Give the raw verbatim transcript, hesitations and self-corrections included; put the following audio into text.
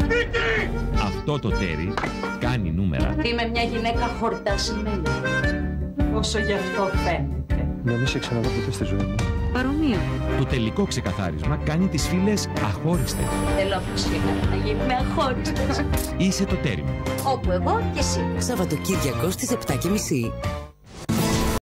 Αυτό το Ταιρι κάνει νούμερα. Είμαι μια γυναίκα χορτασμένη. Όσο γι' αυτό φαίνεται. Να μην σε ξαναδώ ποτέ στη ζωή μου. Παρομοίω. Το τελικό ξεκαθάρισμα κάνει τις φίλες αχώριστες. Θέλω από σήμερα να γίνουμε αχώριστες. Είσαι το Ταιρι μου. Όπου εγώ και εσύ. Σαββατοκύριακο στις επτά και μισή.